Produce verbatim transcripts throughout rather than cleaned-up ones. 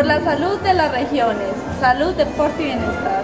Por la salud de las regiones. Salud, deporte y bienestar.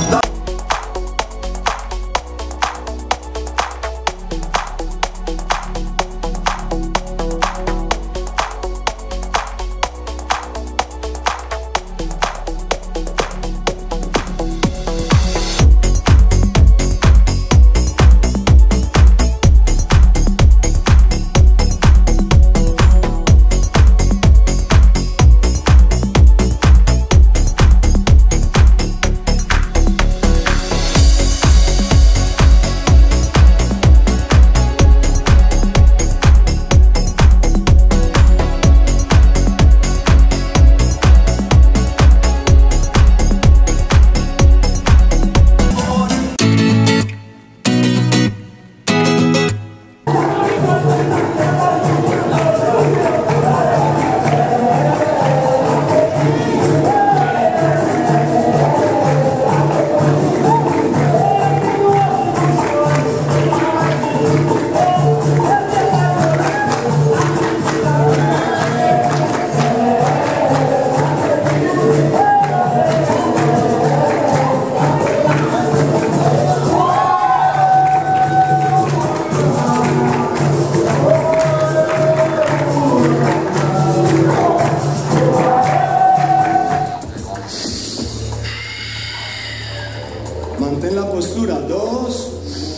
Mantén la postura, dos.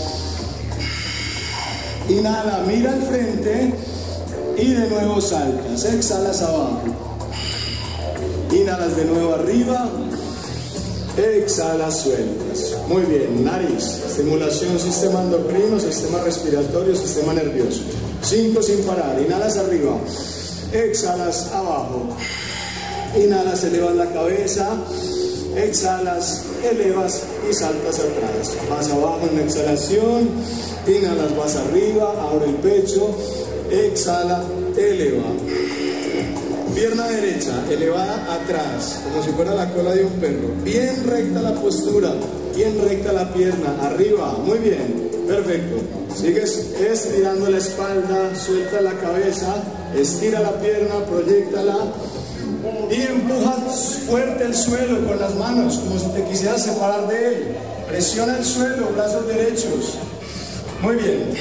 Inhala, mira al frente y de nuevo saltas, exhalas abajo. Inhalas de nuevo arriba, exhalas, sueltas. Muy bien, nariz, estimulación, sistema endocrino, sistema respiratorio, sistema nervioso. Cinco sin parar, inhalas arriba, exhalas abajo. Inhalas, elevas la cabeza, exhalas, elevas y saltas atrás. Vas abajo en la exhalación, inhalas, vas arriba, abre el pecho, exhala, eleva. Pierna derecha, elevada atrás, como si fuera la cola de un perro. Bien recta la postura, bien recta la pierna, arriba, muy bien, perfecto. Sigues estirando la espalda, suelta la cabeza, estira la pierna, proyéctala. Y empuja fuerte el suelo con las manos, como si te quisieras separar de él. Presiona el suelo, brazos derechos. Muy bien.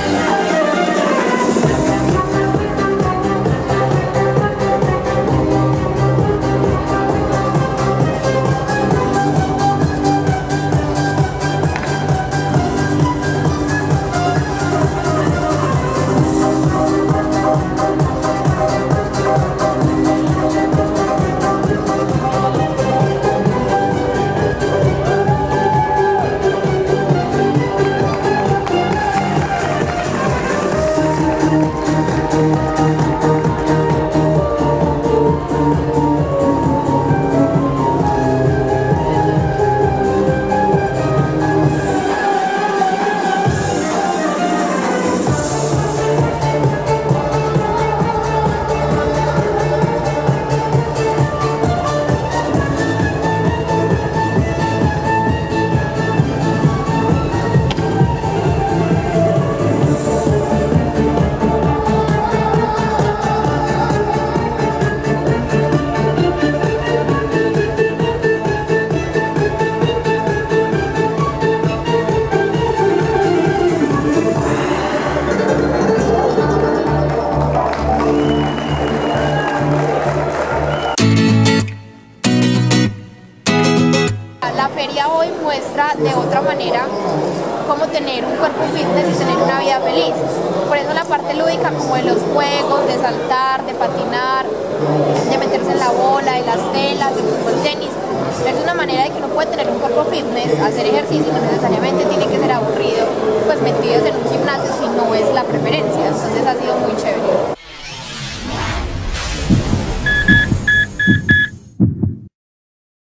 La feria hoy muestra de otra manera cómo tener un cuerpo fitness y tener una vida feliz. Por eso la parte lúdica, como de los juegos, de saltar, de patinar, de meterse en la bola, de las telas, de fútbol, tenis, es una manera de que uno puede tener un cuerpo fitness, hacer ejercicio, no necesariamente tiene que ser aburrido, pues metidos en un gimnasio si no es la preferencia. Entonces ha sido muy chévere.